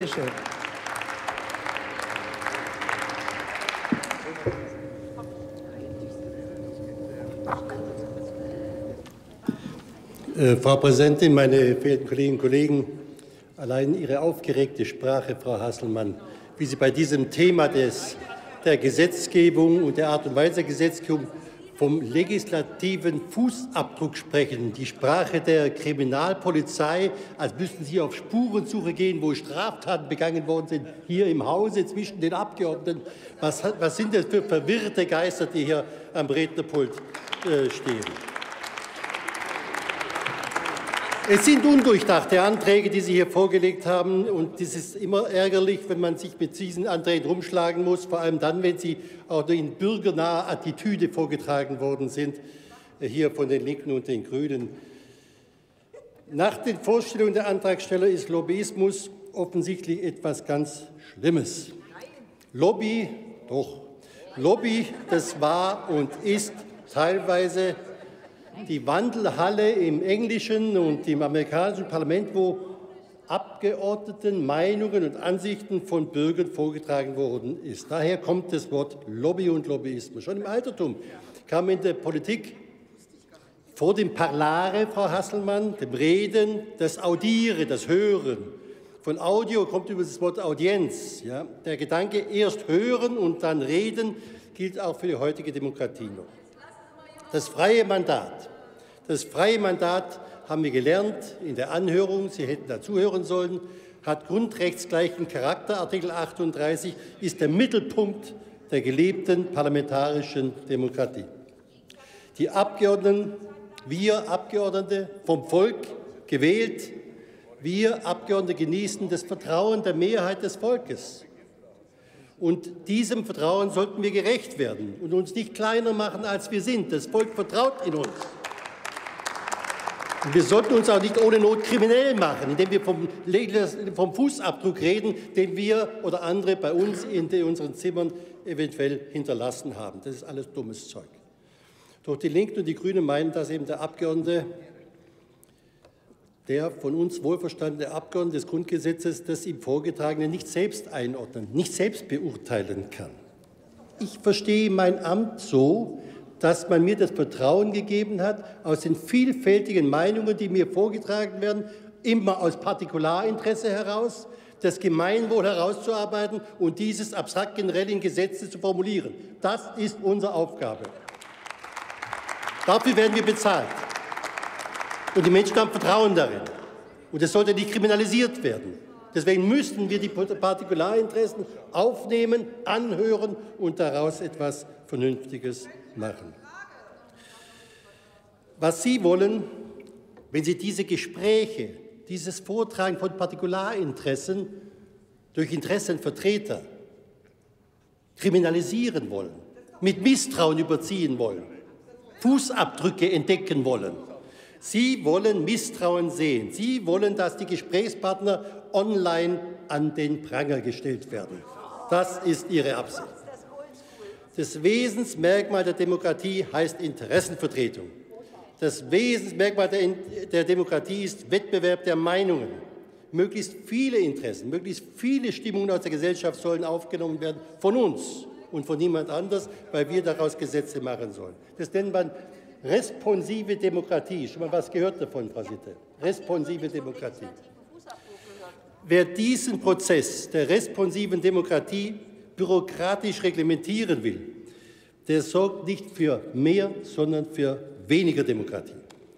schön. Frau Präsidentin, meine verehrten Kolleginnen und Kollegen! Allein Ihre aufgeregte Sprache, Frau Hasselmann, wie Sie bei diesem Thema der Gesetzgebung und der Art und Weise der Gesetzgebung vom legislativen Fußabdruck sprechen, die Sprache der Kriminalpolizei, als müssten Sie auf Spurensuche gehen, wo Straftaten begangen worden sind, hier im Hause zwischen den Abgeordneten. Was sind das für verwirrte Geister, die hier am Rednerpult stehen? Es sind undurchdachte Anträge, die Sie hier vorgelegt haben, und es ist immer ärgerlich, wenn man sich mit diesen Anträgen rumschlagen muss, vor allem dann, wenn sie auch in bürgernaher Attitüde vorgetragen worden sind, hier von den Linken und den Grünen. Nach den Vorstellungen der Antragsteller ist Lobbyismus offensichtlich etwas ganz Schlimmes. Lobby, das war und ist teilweise die Wandelhalle im englischen und im amerikanischen Parlament, wo Abgeordneten Meinungen und Ansichten von Bürgern vorgetragen worden ist. Daher kommt das Wort Lobby und Lobbyismus. Schon im Altertum kam in der Politik vor dem Parlare, Frau Hasselmann, dem Reden, das Audieren, das Hören. Von Audio kommt über das Wort Audienz. Ja. Der Gedanke, erst hören und dann reden, gilt auch für die heutige Demokratie noch. Das freie Mandat haben wir gelernt in der Anhörung, Sie hätten dazuhören sollen, hat grundrechtsgleichen Charakter. Artikel 38 ist der Mittelpunkt der gelebten parlamentarischen Demokratie. Die Abgeordneten, wir Abgeordnete, vom Volk gewählt, wir Abgeordnete genießen das Vertrauen der Mehrheit des Volkes. Und diesem Vertrauen sollten wir gerecht werden und uns nicht kleiner machen, als wir sind. Das Volk vertraut in uns. Und wir sollten uns auch nicht ohne Not kriminell machen, indem wir vom Fußabdruck reden, den wir oder andere bei uns in unseren Zimmern eventuell hinterlassen haben. Das ist alles dummes Zeug. Doch die Linken und die Grünen meinen, dass eben der Abgeordnete, der von uns wohlverstandene Abgeordnete des Grundgesetzes, das ihm Vorgetragene nicht selbst einordnen, nicht selbst beurteilen kann. Ich verstehe mein Amt so, dass man mir das Vertrauen gegeben hat, aus den vielfältigen Meinungen, die mir vorgetragen werden, immer aus Partikularinteresse heraus, das Gemeinwohl herauszuarbeiten und dieses abstrakt generell in Gesetze zu formulieren. Das ist unsere Aufgabe. Dafür werden wir bezahlt. Und die Menschen haben Vertrauen darin. Und es sollte nicht kriminalisiert werden. Deswegen müssen wir die Partikularinteressen aufnehmen, anhören und daraus etwas Vernünftiges machen. Was Sie wollen, wenn Sie diese Gespräche, dieses Vortragen von Partikularinteressen durch Interessenvertreter kriminalisieren wollen, mit Misstrauen überziehen wollen, Fußabdrücke entdecken wollen. Sie wollen Misstrauen sehen. Sie wollen, dass die Gesprächspartner online an den Pranger gestellt werden. Das ist Ihre Absicht. Das Wesensmerkmal der Demokratie heißt Interessenvertretung. Das Wesensmerkmal der Demokratie ist Wettbewerb der Meinungen. Möglichst viele Interessen, möglichst viele Stimmungen aus der Gesellschaft sollen aufgenommen werden von uns und von niemand anders, weil wir daraus Gesetze machen sollen. Das nennt man responsive Demokratie. Schon mal was gehört davon, Frau Sitte? Responsive Demokratie. Wer diesen Prozess der responsiven Demokratie bürokratisch reglementieren will, der sorgt nicht für mehr, sondern für weniger Demokratie.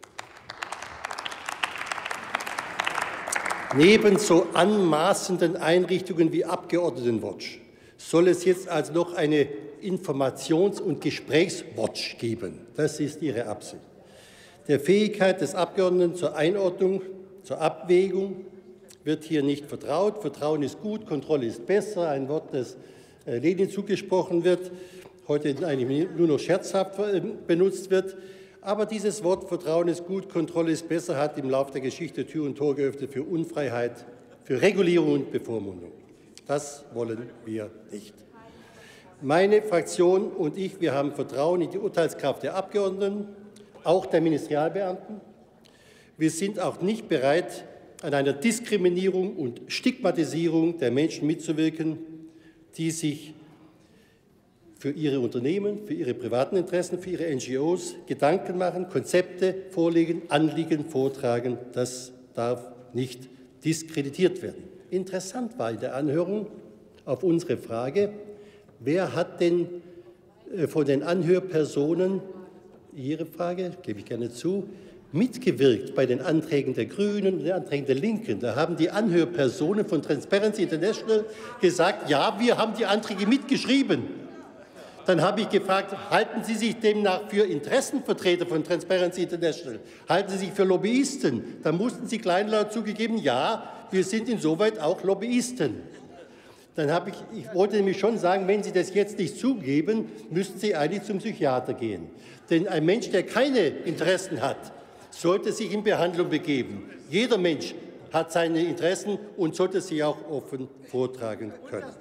Neben so anmaßenden Einrichtungen wie Abgeordnetenwatch soll es jetzt also noch eine Informations- und Gesprächswatch geben. Das ist Ihre Absicht. Der Fähigkeit des Abgeordneten zur Einordnung, zur Abwägung wird hier nicht vertraut. Vertrauen ist gut, Kontrolle ist besser, ein Wort, das Lenin zugesprochen wird, heute eigentlich nur noch scherzhaft benutzt wird. Aber dieses Wort Vertrauen ist gut, Kontrolle ist besser hat im Laufe der Geschichte Tür und Tor geöffnet für Unfreiheit, für Regulierung und Bevormundung. Das wollen wir nicht. Meine Fraktion und ich, wir haben Vertrauen in die Urteilskraft der Abgeordneten, auch der Ministerialbeamten. Wir sind auch nicht bereit, an einer Diskriminierung und Stigmatisierung der Menschen mitzuwirken, die sich für ihre Unternehmen, für ihre privaten Interessen, für ihre NGOs Gedanken machen, Konzepte vorlegen, Anliegen vortragen. Das darf nicht diskreditiert werden. Interessant war in der Anhörung auf unsere Frage, wer hat denn von den Anhörpersonen, Ihre Frage, gebe ich gerne zu, mitgewirkt bei den Anträgen der Grünen und den Anträgen der Linken. Da haben die Anhörpersonen von Transparency International gesagt, ja, wir haben die Anträge mitgeschrieben. Dann habe ich gefragt, halten Sie sich demnach für Interessenvertreter von Transparency International? Halten Sie sich für Lobbyisten? Dann mussten Sie kleinlaut zugegeben, ja, wir sind insoweit auch Lobbyisten. Dann ich wollte nämlich schon sagen, wenn Sie das jetzt nicht zugeben, müssten Sie eigentlich zum Psychiater gehen. Denn ein Mensch, der keine Interessen hat, sollte sich in Behandlung begeben. Jeder Mensch hat seine Interessen und sollte sie auch offen vortragen können.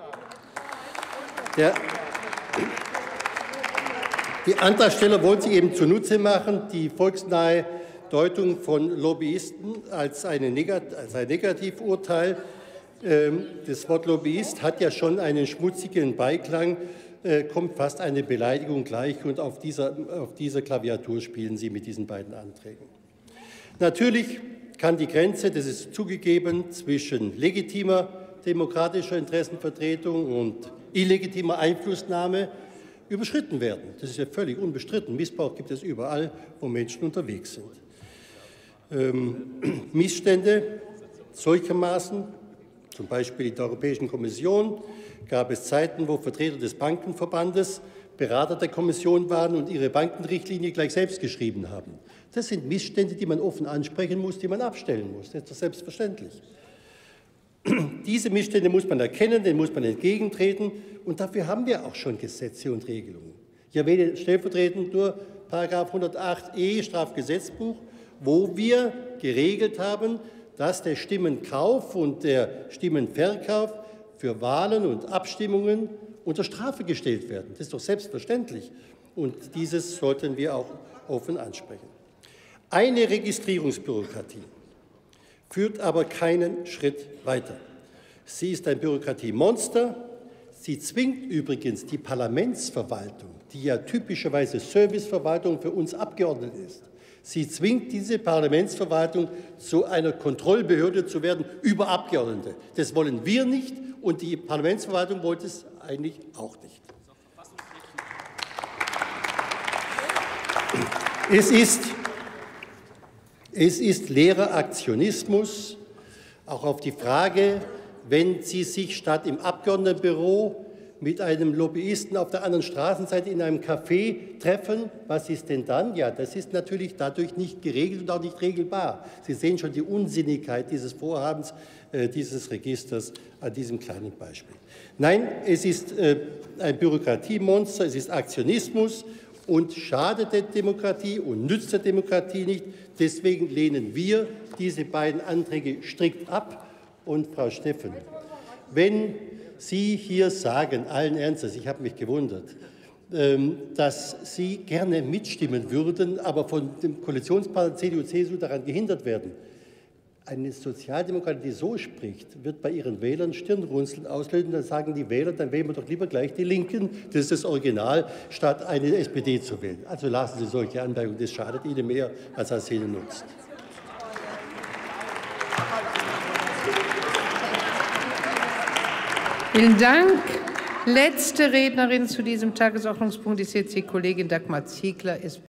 Die Antragsteller wollen sich eben zunutze machen, die volksnahe Deutung von Lobbyisten als ein Negativurteil. Das Wort Lobbyist hat ja schon einen schmutzigen Beiklang, kommt fast eine Beleidigung gleich, und auf dieser Klaviatur spielen Sie mit diesen beiden Anträgen. Natürlich kann die Grenze, das ist zugegeben, zwischen legitimer demokratischer Interessenvertretung und illegitimer Einflussnahme überschritten werden. Das ist ja völlig unbestritten. Missbrauch gibt es überall, wo Menschen unterwegs sind. Missstände solchermaßen, zum Beispiel in der Europäischen Kommission, gab es Zeiten, wo Vertreter des Bankenverbandes Berater der Kommission waren und ihre Bankenrichtlinie gleich selbst geschrieben haben. Das sind Missstände, die man offen ansprechen muss, die man abstellen muss. Das ist doch selbstverständlich. Diese Missstände muss man erkennen, denen muss man entgegentreten, und dafür haben wir auch schon Gesetze und Regelungen. Ich erwähne stellvertretend nur § 108e Strafgesetzbuch, wo wir geregelt haben, dass der Stimmenkauf und der Stimmenverkauf für Wahlen und Abstimmungen unter Strafe gestellt werden. Das ist doch selbstverständlich, und dieses sollten wir auch offen ansprechen. Eine Registrierungsbürokratie führt aber keinen Schritt weiter. Sie ist ein Bürokratiemonster. Sie zwingt übrigens die Parlamentsverwaltung, die ja typischerweise Serviceverwaltung für uns Abgeordnete ist, sie zwingt diese Parlamentsverwaltung, zu einer Kontrollbehörde zu werden über Abgeordnete. Das wollen wir nicht, und die Parlamentsverwaltung wollte es eigentlich auch nicht. Es ist leerer Aktionismus, auch auf die Frage, wenn Sie sich statt im Abgeordnetenbüro mit einem Lobbyisten auf der anderen Straßenseite in einem Café treffen, was ist denn dann? Ja, das ist natürlich dadurch nicht geregelt und auch nicht regelbar. Sie sehen schon die Unsinnigkeit dieses Vorhabens, dieses Registers an diesem kleinen Beispiel. Nein, es ist ein Bürokratiemonster, es ist Aktionismus und schadet der Demokratie und nützt der Demokratie nicht. Deswegen lehnen wir diese beiden Anträge strikt ab. Und Frau Steffen, wenn Sie hier sagen, allen Ernstes, ich habe mich gewundert, dass Sie gerne mitstimmen würden, aber von dem Koalitionspartner CDU/CSU daran gehindert werden. Eine Sozialdemokratie, die so spricht, wird bei ihren Wählern Stirnrunzeln auslösen. Dann sagen die Wähler, dann wählen wir doch lieber gleich die Linken, das ist das Original, statt eine SPD zu wählen. Also lassen Sie solche Anmerkungen, das schadet Ihnen mehr, als es Ihnen nutzt. Vielen Dank. Letzte Rednerin zu diesem Tagesordnungspunkt ist jetzt die Kollegin Dagmar Ziegler.